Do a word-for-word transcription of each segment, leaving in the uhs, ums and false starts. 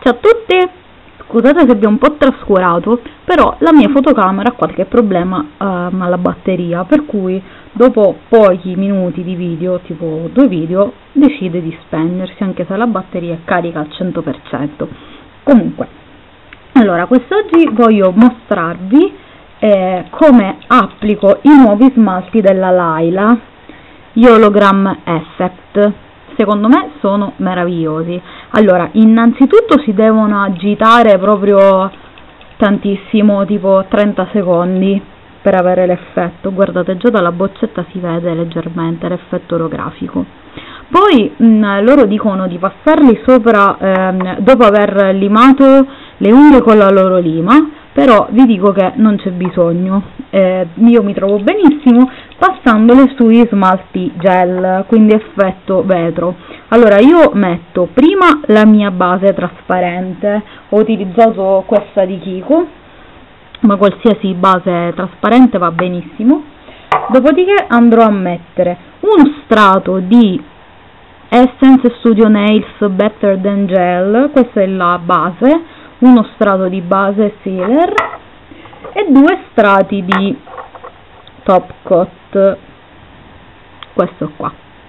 Ciao a tutti! Scusate se vi ho un po' trascurato, però la mia fotocamera ha qualche problema um, alla batteria, per cui dopo pochi minuti di video, tipo due video, decide di spegnersi, anche se la batteria è carica al cento per cento. Comunque, allora, quest'oggi voglio mostrarvi eh, come applico i nuovi smalti della Laila, gli Hologram Effect. Secondo me sono meravigliosi. Allora, innanzitutto si devono agitare proprio tantissimo, tipo trenta secondi per avere l'effetto. Guardate, già dalla boccetta si vede leggermente l'effetto olografico. Poi mh, loro dicono di passarli sopra ehm, dopo aver limato le unghie con la loro lima, però vi dico che non c'è bisogno. Eh, io mi trovo benissimo passandole sui smalti gel, quindi effetto vetro. Allora, io metto prima la mia base trasparente, ho utilizzato questa di Kiko, ma qualsiasi base trasparente va benissimo. Dopodiché andrò a mettere uno strato di Essence Studio Nails Better Than Gel, questa è la base, uno strato di base sealer e due strati di top coat, questo qua.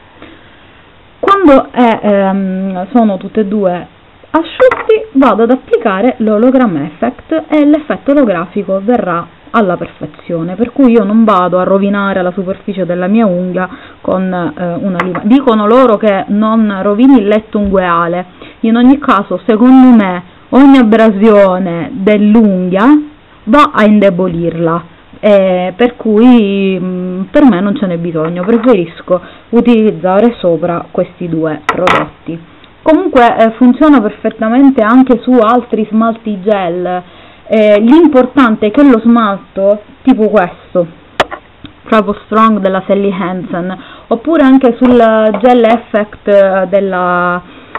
Quando è, ehm, sono tutte e due asciutti, vado ad applicare l'Hologram Effect e l'effetto olografico verrà alla perfezione, per cui io non vado a rovinare la superficie della mia unghia con eh, una lima. Dicono loro che non rovini il letto ungueale. In ogni caso, secondo me, ogni abrasione dell'unghia va a indebolirla. Eh, per cui mh, per me non ce n'è bisogno, preferisco utilizzare sopra questi due prodotti. Comunque eh, funziona perfettamente anche su altri smalti gel. Eh, l'importante è che lo smalto tipo questo, Travel Strong della Sally Hansen, oppure anche sul Gel Effect della,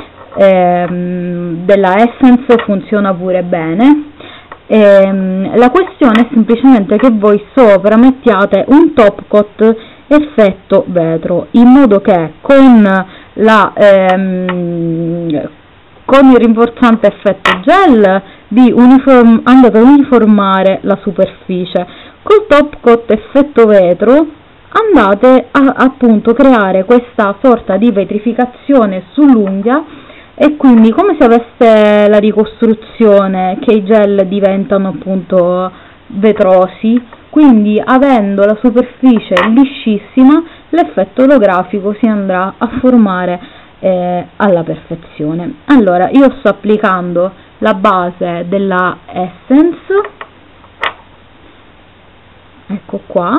ehm, della Essence funziona pure bene. Ehm, la questione è semplicemente che voi sopra mettiate un top coat effetto vetro, in modo che con, la, ehm, con il rinforzante effetto gel vi uniform andate a uniformare la superficie. Col top coat effetto vetro andate a appunto creare questa sorta di vetrificazione sull'unghia, e quindi come se avesse la ricostruzione che i gel diventano appunto vetrosi, quindi avendo la superficie liscissima l'effetto olografico si andrà a formare eh, alla perfezione. Allora, io sto applicando la base della Essence, ecco qua,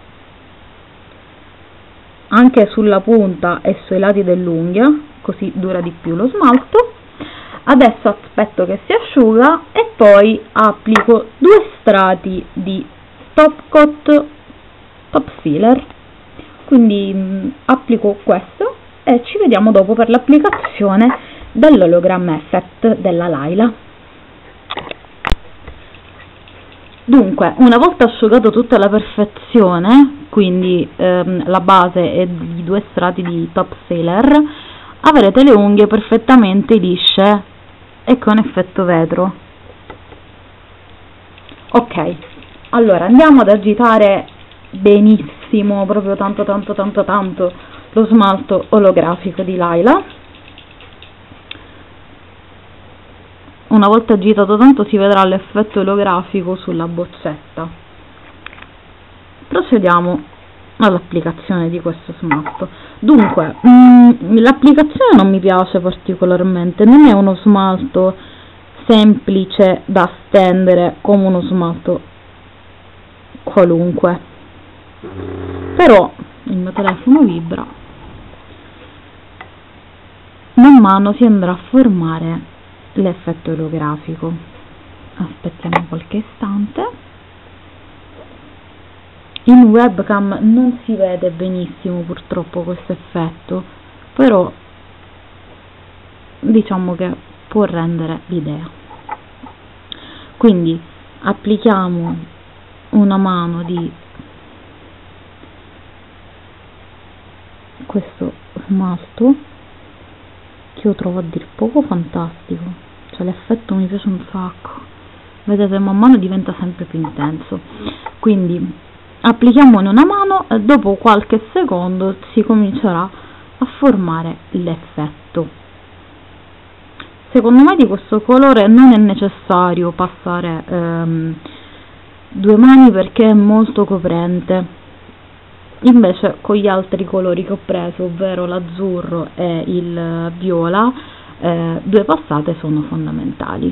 anche sulla punta e sui lati dell'unghia, così dura di più lo smalto. Adesso aspetto che si asciuga e poi applico due strati di top coat top sealer, quindi mh, applico questo e ci vediamo dopo per l'applicazione dell'Hologram Effect della Laila. Dunque, una volta asciugato tutta alla perfezione, quindi ehm, la base e i due strati di top sealer, avrete le unghie perfettamente lisce e con effetto vetro. Ok, allora andiamo ad agitare benissimo, proprio tanto tanto tanto tanto, lo smalto olografico di Laila. Una volta agitato tanto si vedrà l'effetto olografico sulla boccetta. Procediamo all'applicazione di questo smalto. Dunque, l'applicazione non mi piace particolarmente, non è uno smalto semplice da stendere come uno smalto qualunque, però il mio telefono vibra, man mano si andrà a formare l'effetto olografico. Aspettiamo qualche istante. In webcam non si vede benissimo purtroppo questo effetto, però diciamo che può rendere l'idea. Quindi applichiamo una mano di questo smalto che io trovo a dir poco fantastico, cioè l'effetto mi piace un sacco, vedete, man mano diventa sempre più intenso. Quindi applichiamo in una mano e dopo qualche secondo si comincerà a formare l'effetto. Secondo me di questo colore non è necessario passare ehm, due mani perché è molto coprente. Invece con gli altri colori che ho preso, ovvero l'azzurro e il viola, eh, due passate sono fondamentali.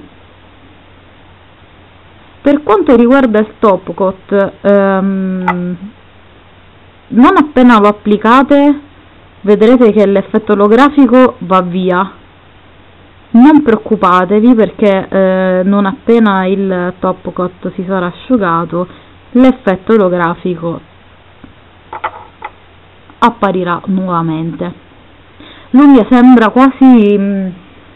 Per quanto riguarda il top coat, ehm, non appena lo applicate vedrete che l'effetto olografico va via. Non preoccupatevi perché eh, non appena il top coat si sarà asciugato l'effetto olografico apparirà nuovamente. L'unghia sembra quasi mh,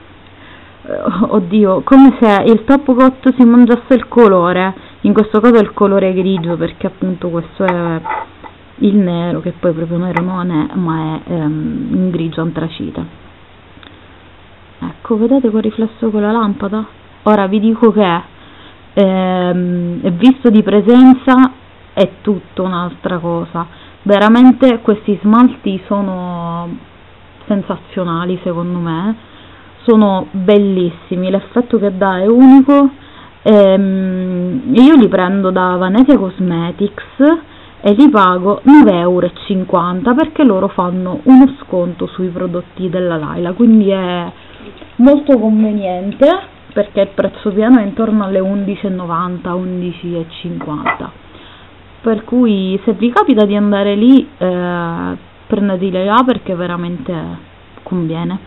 oddio, come se il top coat si mangiasse il colore, in questo caso è il colore grigio perché appunto questo è il nero, che poi proprio nero non è, ma è ehm, un grigio antracite. Ecco, vedete quel riflesso con la lampada? Ora vi dico che ehm, visto di presenza è tutta un'altra cosa. Veramente questi smalti sono sensazionali, secondo me, sono bellissimi, l'effetto che dà è unico. Ehm, io li prendo da Vanese Cosmetics e li pago nove e cinquanta euro perché loro fanno uno sconto sui prodotti della Laila, quindi è molto conveniente perché il prezzo pieno è intorno alle undici e novanta, undici e cinquanta. Per cui se vi capita di andare lì eh, prendeteli là perché veramente conviene.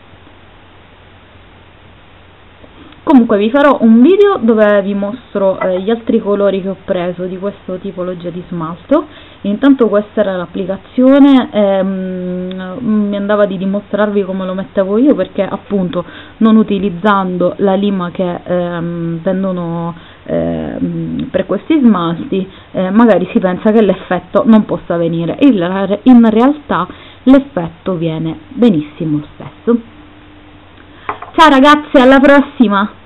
Comunque vi farò un video dove vi mostro eh, gli altri colori che ho preso di questa tipologia di smalto. Intanto questa era l'applicazione, ehm, mi andava di dimostrarvi come lo mettevo io perché appunto non utilizzando la lima che ehm, vendono ehm, per questi smalti eh, magari si pensa che l'effetto non possa venire, in realtà l'effetto viene benissimo stesso. Ciao ragazzi, alla prossima!